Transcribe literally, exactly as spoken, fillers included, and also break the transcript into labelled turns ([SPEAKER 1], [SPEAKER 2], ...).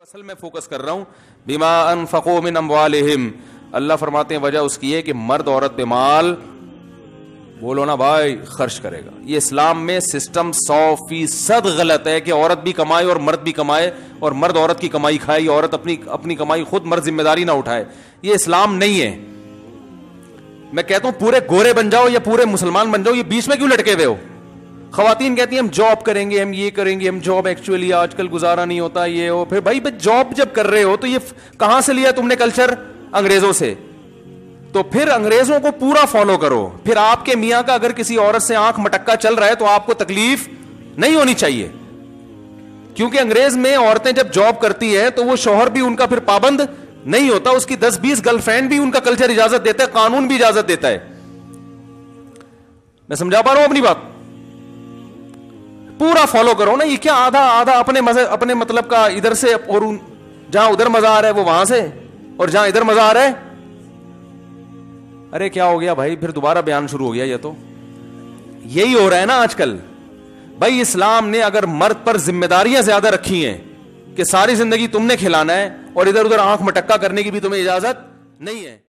[SPEAKER 1] اصل میں فوکس کر رہا ہوں بما انفقوا من اموالہم. اللہ فرماتے ہیں وجہ اس کی ہے کہ مرد عورت پہ مال بولو نا بھائی خرچ کرے گا. یہ اسلام میں سسٹم سو فیصد غلط ہے کہ عورت بھی کمائے اور مرد بھی کمائے اور مرد عورت کی کمائی کھائے یا عورت اپنی اپنی کمائی خود مرد ذمہ داری نہ اٹھائے. یہ اسلام نہیں ہے. میں کہتا ہوں پورے گورے بن جاؤ یا پورے مسلمان بن جاؤ, یہ بیچ میں کیوں لٹکے ہوئے ہو؟ خواتین کہتی ہیں ہم جاب کریں گے, ہم یہ کریں گے, ہم جاب ایکچولی آج کل گزارا نہیں ہوتا یہ ہو. پھر بھائی جاب جب کر رہے ہو تو یہ کہاں سے لیا تم نے کلچر؟ انگریزوں سے. تو پھر انگریزوں کو پورا فالو کرو. پھر آپ کے میاں کا اگر کسی عورت سے آنکھ مٹکا چل رہا ہے تو آپ کو تکلیف نہیں ہونی چاہیے, کیونکہ انگریز میں عورتیں جب جاب کرتی ہے تو وہ شوہر بھی ان کا پھر پابند نہیں ہوتا, اس کی دس بیس گرل فرینڈ بھی ان کا کلچر اجازت دیتا ہے, قانون بھی اجازت دیتا ہے. میں سمجھا پا رہا ہوں اپنی بات؟ پورا فالو کرو نا. یہ کیا آدھا آدھا اپنے مزے اپنے مطلب کا ادھر سے, اور جہاں ادھر مزہ آ رہا ہے وہ وہاں سے, اور جہاں ادھر مزہ آ رہا ہے. ارے کیا ہو گیا بھائی؟ پھر دوبارہ بیان شروع ہو گیا. یہ تو یہی ہو رہا ہے نا آج کل. بھائی اسلام نے اگر مرد پر ذمہ داریاں زیادہ رکھی ہیں کہ ساری زندگی تم نے کھلانا ہے اور ادھر ادھر آنکھ مٹکا کرنے کی بھی تمہیں اجازت نہیں ہے.